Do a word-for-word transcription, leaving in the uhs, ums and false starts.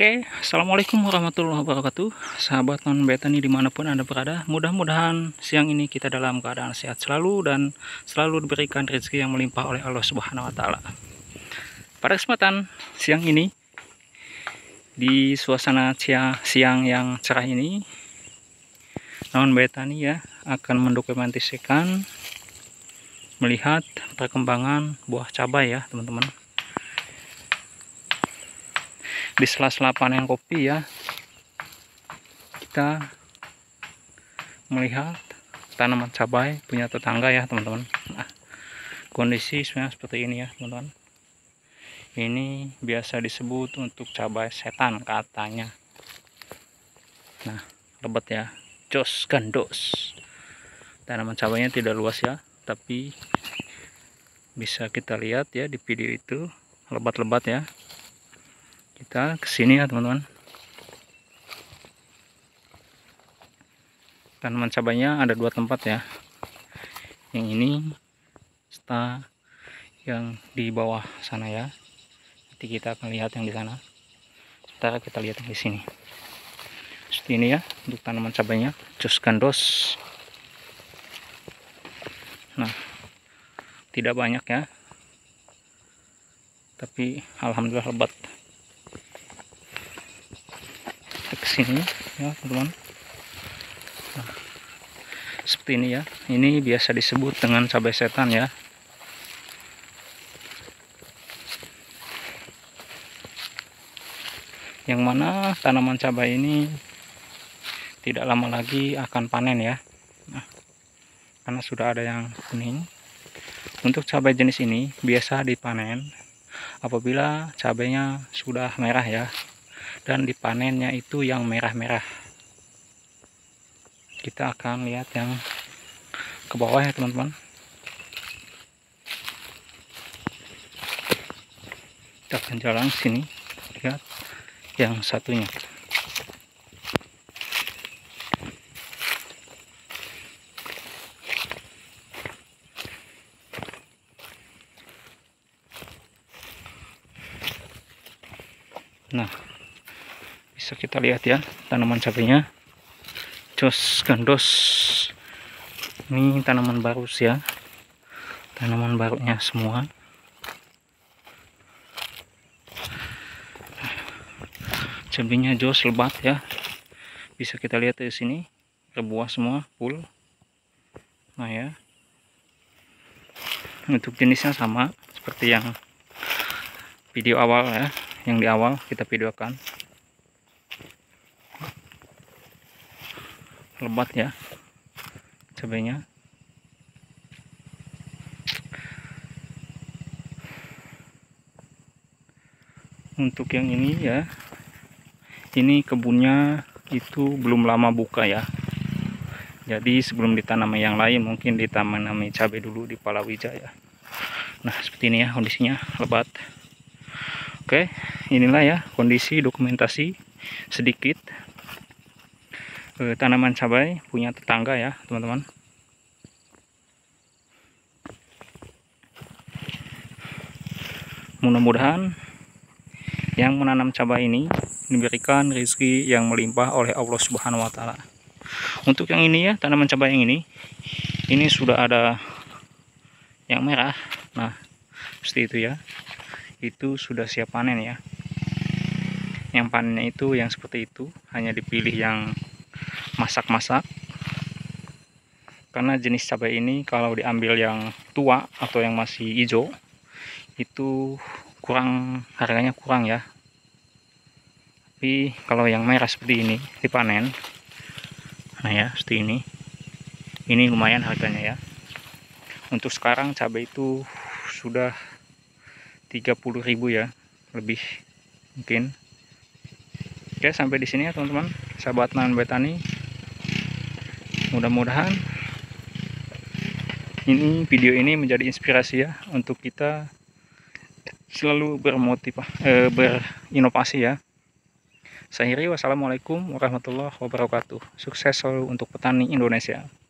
Oke, assalamualaikum warahmatullahi wabarakatuh, sahabat non betani dimanapun anda berada. Mudah-mudahan siang ini kita dalam keadaan sehat selalu dan selalu diberikan rezeki yang melimpah oleh Allah Subhanahu Wa Taala. Pada kesempatan siang ini, di suasana siang yang cerah ini, non betani ya akan mendokumentasikan melihat perkembangan buah cabai ya teman-teman. Di sela-sela panen kopi ya, kita melihat tanaman cabai punya tetangga ya teman-teman. Nah, kondisi sebenarnya seperti ini ya teman-teman. Ini biasa disebut untuk cabai setan katanya. Nah, lebat ya, jos gandos. Tanaman cabainya tidak luas ya, tapi bisa kita lihat ya di video itu lebat-lebat ya. Kita kesini ya teman-teman. Tanaman cabainya ada dua tempat ya. Yang ini serta yang di bawah sana ya. Nanti kita akan lihat yang di sana. Sementara kita lihat yang di sini. Seperti ini ya untuk tanaman cabainya, jos gandos. Nah, tidak banyak ya. Tapi alhamdulillah lebat. Sini ya teman-teman. Nah, seperti ini ya, ini biasa disebut dengan cabai setan ya. Yang mana tanaman cabai ini tidak lama lagi akan panen ya. Nah, karena sudah ada yang kuning. Untuk cabai jenis ini biasa dipanen apabila cabainya sudah merah ya, dan dipanennya itu yang merah-merah. Kita akan lihat yang ke bawah ya teman-teman. Kita akan jalan sini, lihat yang satunya. Nah, bisa kita lihat ya tanaman cabainya, jos gandos. Ini tanaman baru ya, tanaman barunya semua. Cabainya jos lebat ya, bisa kita lihat di sini berbuah semua full. Nah ya, untuk jenisnya sama seperti yang video awal ya, yang di awal kita videokan. Lebat ya cabainya. Untuk yang ini ya, ini kebunnya itu belum lama buka ya, jadi sebelum ditanam yang lain mungkin ditanami cabai dulu di palawija ya. Nah seperti ini ya kondisinya, lebat. Oke, inilah ya kondisi dokumentasi sedikit eh, tanaman cabai punya tetangga ya teman-teman. Mudah-mudahan yang menanam cabai ini diberikan rezeki yang melimpah oleh Allah Subhanahu Wa Taala. Untuk yang ini ya, tanaman cabai yang ini ini sudah ada yang merah. Nah seperti itu ya, itu sudah siap panen ya. Yang panennya itu yang seperti itu, hanya dipilih yang masak-masak, karena jenis cabai ini kalau diambil yang tua atau yang masih hijau itu kurang, harganya kurang ya. Tapi kalau yang merah seperti ini dipanen, nah ya seperti ini, ini lumayan harganya ya. Untuk sekarang cabai itu sudah tiga puluh ribu ya, lebih mungkin. Oke, sampai di sini ya teman-teman, sahabat non betani. Mudah-mudahan ini video ini menjadi inspirasi ya untuk kita selalu bermotivasi, eh, berinovasi ya. Saya akhiri, wassalamualaikum warahmatullahi wabarakatuh. Sukses selalu untuk petani Indonesia.